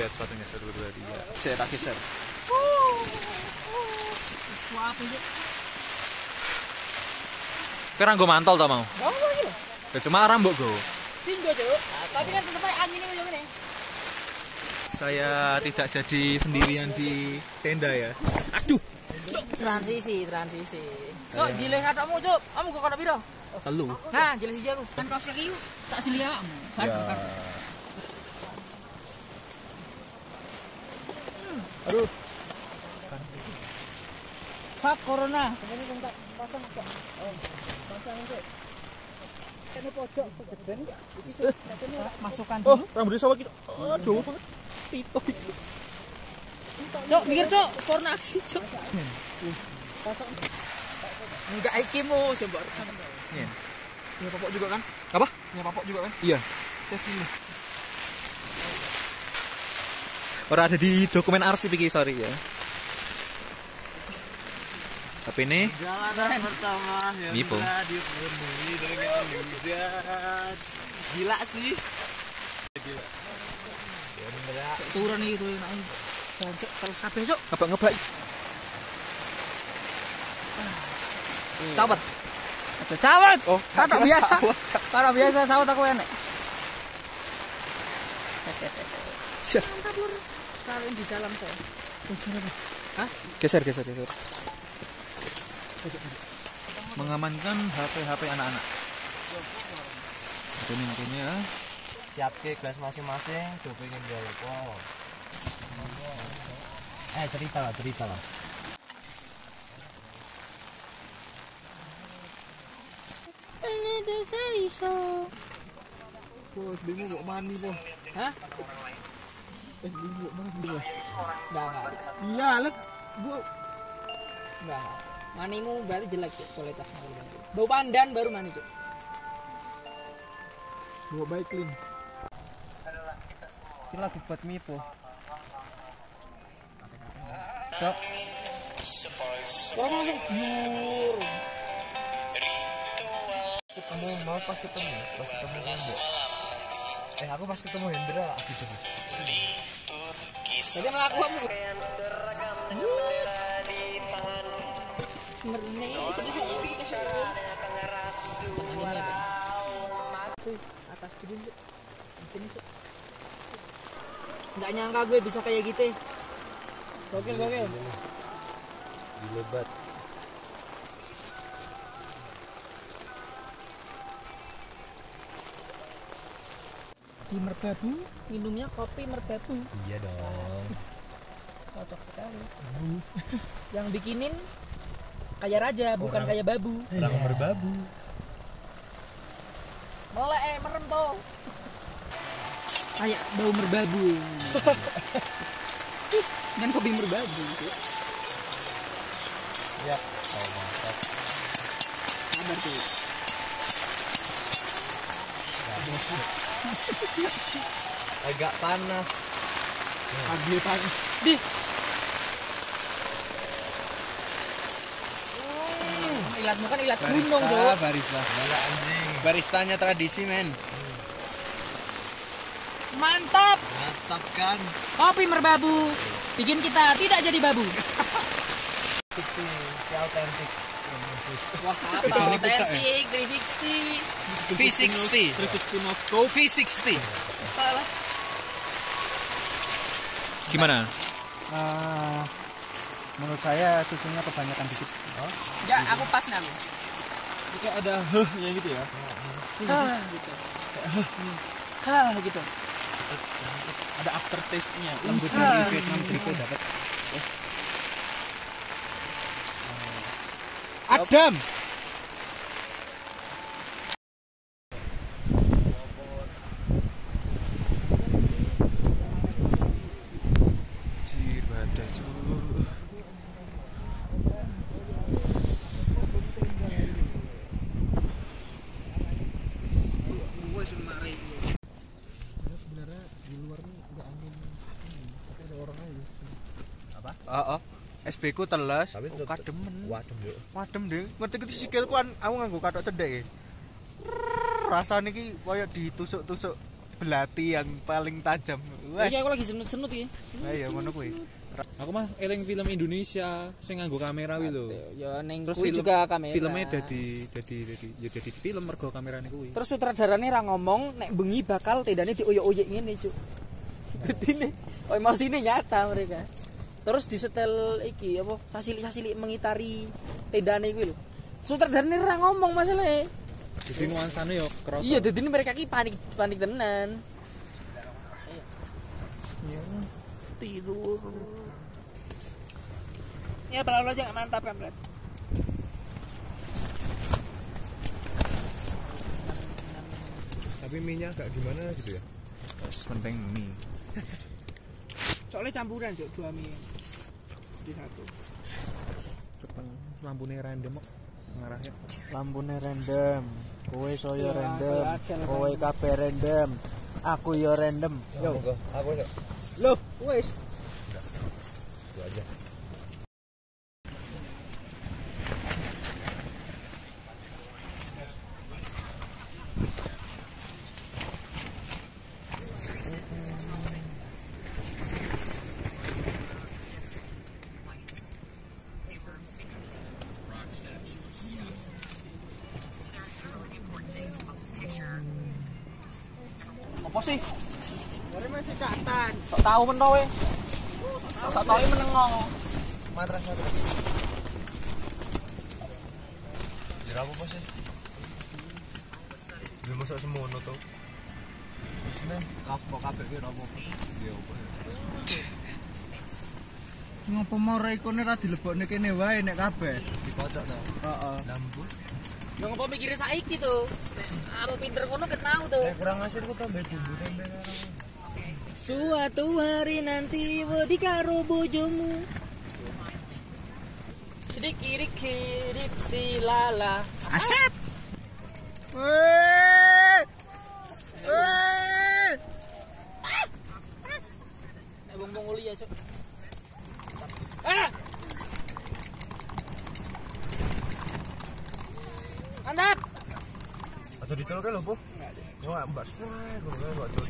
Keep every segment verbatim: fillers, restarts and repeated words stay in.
lihat sepatunya. Satu, dua, tiga. Saya tak geser. Kira gue mantol tau mau? Mau lagi loh. Ya cuma rambut gue. Tinggal cuk. Nah, tapi kan tetep aja anginnya ujung ini. Saya tidak jadi sendirian di tenda ya. Aduh. Transisi, transisi. Cuk, jileh katamu cuk. Kamu kok kono piro? Telu. Nah, jileh siji aku. Kan kaos kaki yuk. Tak silih kamu. Kan. Ya. Aduh. Pak corona. Ini kontak pasang kok. Oh, pasang cuk. Kene pojok kegeden. Masukkan Oh, dulu. rambut dia sama kita. Aduh, banget. Tito itu. Cuk, mikir cuk, corona aksi cuk. Enggak ikimu coba. Iya. Punya popok juga kan? Apa? Punya popok juga kan? Iya. Saya sini. Orang ada di dokumen arsip iki, sorry ya. Tapi ini Jalan pertama yang Mipo. dipenuhi dengan hujan. Gila sih. Gila. Turun iki turun ae. Jancuk terus kabeh cuk. apa ngebak? Cabut. Aja cabut. Oh, kata biasa. Para biasa sawat aku enek. Siap. Saling di dalam saya. Hah? Geser, geser, geser. Mengamankan H P H P anak-anak. Ini mungkinnya. Siap ke kelas masing-masing, do pengen jawab. Oh. Eh, cerita lah, cerita lah. Ini tuh saya so. Bos, bingung mau mandi, Bos. Hah? Es bingung mau mandi, Bos. Enggak, enggak. Iya, lek. Bu. Enggak. Manimu berarti jelek cuk kualitasnya. Bau pandan baru mani cuk. Bawa baik clean. Ini lagu buat Mipo. Dok. Kok langsung biur. Ketemu mau pas ketemu, pas ketemu Hendra. Eh aku pas ketemu Hendra aku terus. Jadi melaku kamu. Semerine sedikit Cuy, atas gini cuk. Sini cuk. Enggak nyangka gue bisa kayak gitu. Gokil, gokil. Dilebat. Di merbabu, minumnya kopi merbabu. Iya dong. Cocok sekali. Yang bikinin kayak raja, bukan kayak babu. Orang berbabu. Melek eh merem toh. Kayak bau merbabu. Kan kopi merbabu. Ya, oh mantap. Sabar tuh. Agak panas. Agak panas. Di. Ilatmu kan ilat gunung, Cok. Barista. Mana anjing. Baristanya tradisi, men. Mantap. Mantap kan? Kopi merbabu. Bikin kita tidak jadi babu. Itu autentik. Wah, apa? Autentik tiga enam nol. V enam puluh. tiga enam nol Moscow. V enam puluh. Salah. Gimana? Uh, menurut saya susunya kebanyakan dikit. Oh? Enggak, aku pas nih aku. Kayak ada heh ya gitu ya. Hah, gitu. Hah, gitu. Ada aftertaste-nya. Lembut Bisa. dari Vietnam triple dapat. Adam. Jir, badai cuy. Sebenarnya di luar nih nggak angin ini, tapi ada orang aja sih. Apa? Oh, oh. S B ku teles, Tapi oh, kademen. Wadem yo. Wadem deh. Ngerti iki sikilku kan aku nganggo kathok cendhek. Rasane iki koyo ditusuk-tusuk belati yang paling tajam. Wah, Iki aku lagi senut-senut iki. ya ngono kuwi. Aku mah eling film Indonesia sing nganggo kamera kuwi lho. Ya ning Terus kuwi film- juga kamera. Filmnya dadi dadi dadi ya dadi film mergo kamerane kuwi. Terus sutradarane ra ngomong nek bengi bakal tendane dioyok-oyek ngene, Cuk. Dadine oh emosine nyata mereka. Terus disetel iki apa? Sasilik-sasilik mengitari tendane kuwi lho. Sutradarane ra ngomong masalahe. Jadi nuansane yo kerasa. Iya, dadine mereka ki panik panik tenan. Tidur. Ya pelalu aja gak mantap kan, Bro. Tapi mie-nya agak gimana gitu ya? Terus penting mie. Soalnya campuran, Cuk, dua mie. Di satu. Cepeng lampune random kok ngarahnya. Lampune random. Kowe soyo Ya, random. aku yakin Kowe random. kabeh random. Aku yo random. Yo. Aku yo. Loh, wis. Itu aja. Apa sih? Dari masih katan. Sok tahu men kowe. Sok tahu menengo. Matras matras. Jira apa sih? Dia masuk semono to. Wis nih, kapok kabeh ki ora apa-apa. Ya apa. Ngopo more ikone ra dilebokne kene wae nek kabeh. Dikocok to. Heeh. Lampu. Yo ngopo mikire saiki tuh? Aku pinter ngono ket mau tuh. Nek kurang asir ku tambah bumbu tempe karo. Suatu hari nanti wedi karo bojomu. Sedikit kirip silala. Asep. Weh. Weh. Nek bong-bong uli ya, Cuk. Ah! Mantap. Atau ditol kan lho, Po? Yo gak mbak suai, kok mbak tol.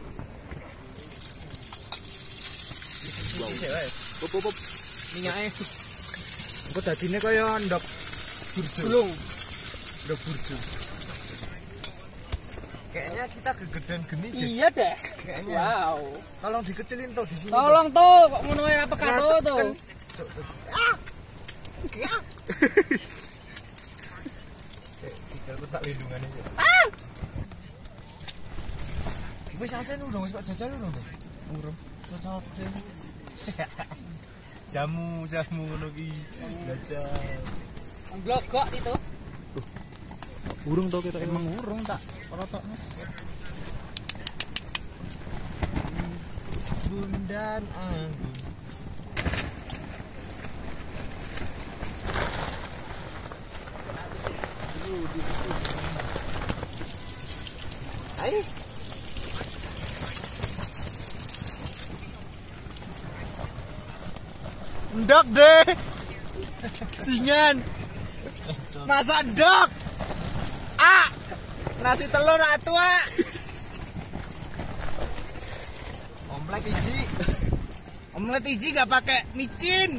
Sik wae. Pop pop pop. Minyake. Engko dadine kaya ndok burjo. Belum. Ndok burjo. Kayaknya kita gegedan geni deh. Iya deh. Kayaknya. Wow. Tolong dikecilin tuh di sini. Tolong tuh, kok ngono wae apa kato tuh. Ah. Sikilku tak lindungane sih. Ah! Wis asen urung wis tak jajal urung to? Urung. Cocote. Jamu, jamu ngono ki. Jajal. Glogok itu. Burung to kita Emang urung tak rotok Mas. Bundan anggun. Ayo. Ndok deh. Jingan. Masa ndok? Ah. Nasi telur atu, ah. Omelet iji. Omelet iji gak pakai micin.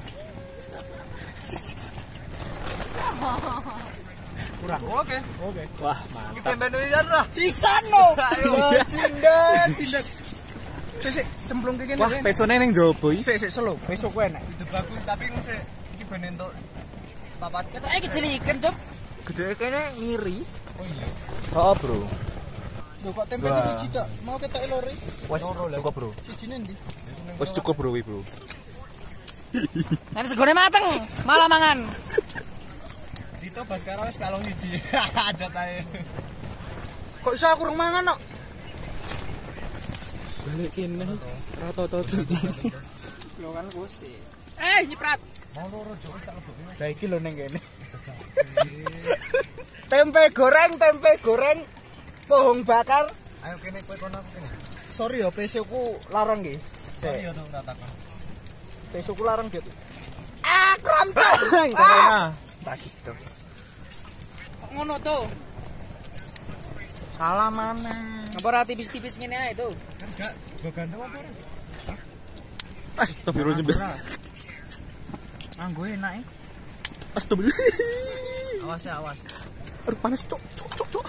Kurang. Oke. Oke. Wah, Kita Indonesia lah. Sisan no. Ayo. Cindat, cindat. Sik, cemplung ke kene. wah pesone ning jowo iki. Sik, sik selo. Besok kowe enak. Ide bagus tapi ngene iki ben entuk papat. Ketoke kecilikan, Cuk. Gede kene ngiri. Oh iya. Oh, Bro. Lho kok tempe Wah. siji tok. Mau ketok lori. Wes cukup, Bro. Sijine ndi? Wes cukup, Bro, wi, Bro. Nanti segone mateng, malah mangan. Dito Baskara wis kalong siji. Ajat ae. Kok iso aku rung mangan kok? Balik kene. Ora toto. Yo kan kusi. Eh, nyiprat. Mau loro jo wis tak lebokne. Lah iki lho ning kene. Tempe goreng, tempe goreng. Pohong bakar. Ayo kene kowe kono aku kene. Sorry ya, P C-ku larang nggih. Sorry ya tuh ratakan. P C-ku larang dit. Ah, kramcok. Corona. Tak gitu. Kok ngono tuh? Salah mana? Apa ora tipis-tipis ngene ae itu? Enggak, gua gantung apa ora? Astagfirullah. Anggo enak e. Astagfirullah. Awas ya, awas. Aduh panas cok cok cok cok.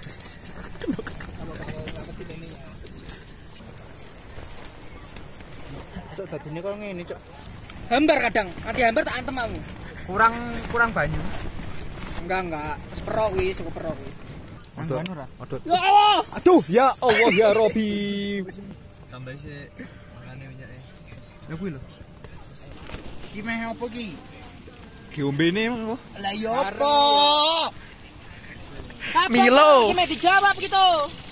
Cok dadine kok ngene, Cok. Hambar kadang, nanti hambar tak antem aku. Kurang kurang banyu. Enggak, enggak. Seperok wis, cukup perok wis. Anggo ora? Aduh. Ya Allah. Aduh ya Allah ya Robi. Tambah sih makane minyake. Ya kuwi lho. Ki meh apa ki? Diombene emang apa? Lah ya apa? Milo. Iki meh dijawab gitu.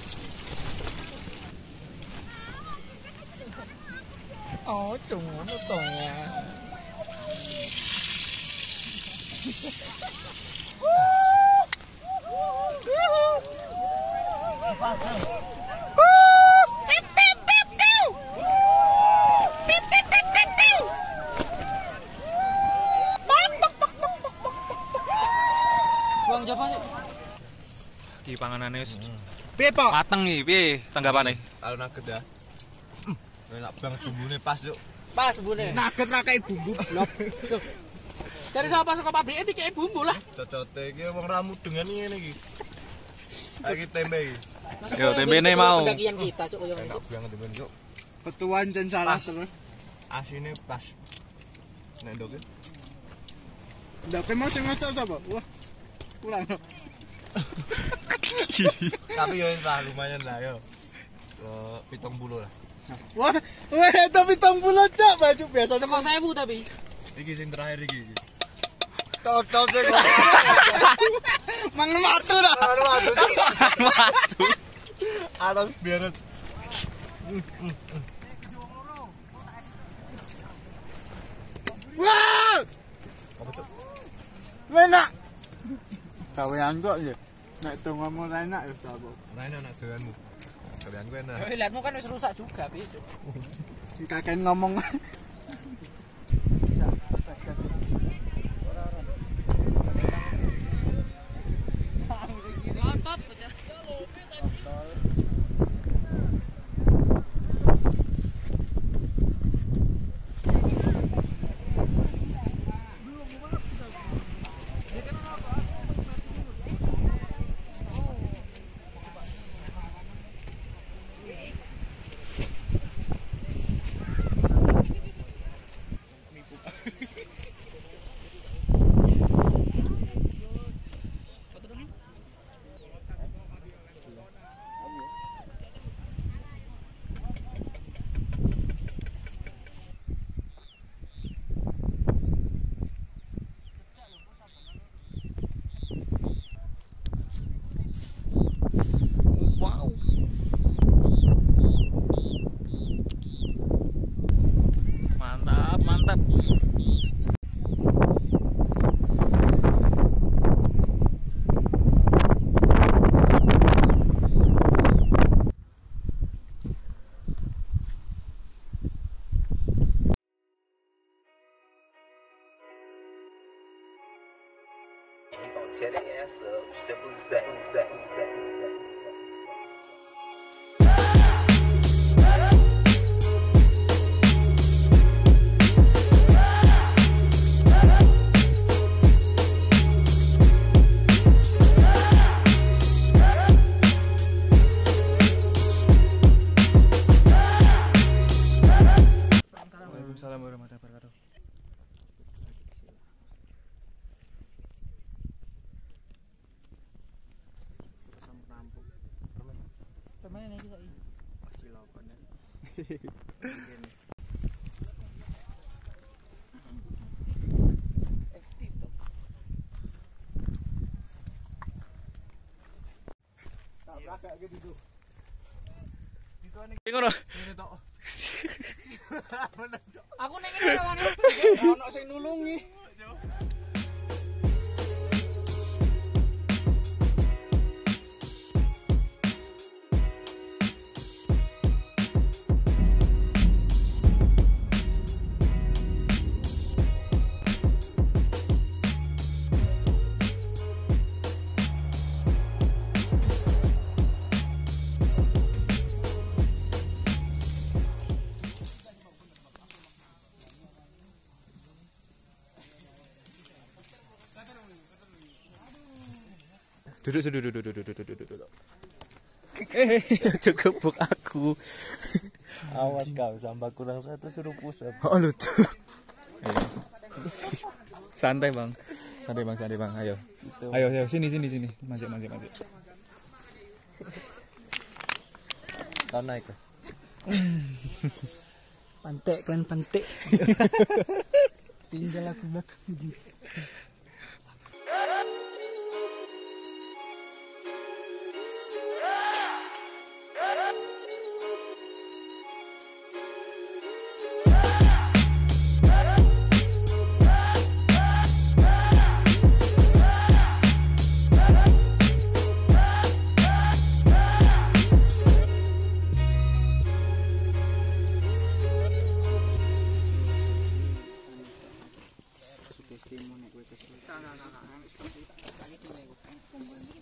Oh, cuma to ya. Buang coba sih. Ki panganane wis Piye, Pak? mateng iki, piye tanggapane? Kalau nugget ya. Enak banget bumbune pas yuk. Pas bune. Nugget ra kayak bumbu blok. Dari sapa saka pabrik iki kayak bumbu lah. Cocote iki wong ramu dengan ngene iki. Iki tempe iki. Yo, tembene mau. Pendakian kita cuk koyo Enak banget temen yuk. Ketuan jan salah Pas. terus. Asine pas. Nek ndok iki. Ndak ke mau sing ngocok sapa? Wah. Kurang. Tapi yo wis lah lumayan lah yo. Eh pitung puluh lah. Wah, wah tapi tong puluh Cok, baju biasa Teko sewu tapi. Iki sing terakhir iki. Toto sing. Mangan watu dah. Aduh aduh. Maju. Aduh biar Wah! apa cuk? Enak. Kawean kok ya. Nek tong ngomong enak ya sapa. Ora enak nak gaweanmu. Gaweanku enak. Ya lihatmu kan wis rusak juga pi cuk. Kakek ngomong. Ngotot bocah. Wow. Mantap, mantap. Tear the ass up, simple as that. that, that, that. Waalaikumsalam warahmatullahi wabarakatuh. Pemain iki saiki. Pasti lokone. Ngono. Aku ning ngene lawane. Ono sing nulungi. Duduk duduk duduk duduk duduk duduk duduk. Eh, cukup buk aku. Awas kau, sampai kurang satu suruh pusat. Oh lu tuh. Ayo. Santai bang, santai bang, santai bang. Ayo, ayo, ayo, sini, sini, sini. Manjat, manjat, manjat. Kau naik ke? Pantek kalian pantek. Tinggal aku belakang.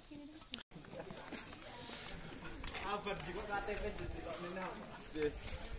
Apa sih kok K T P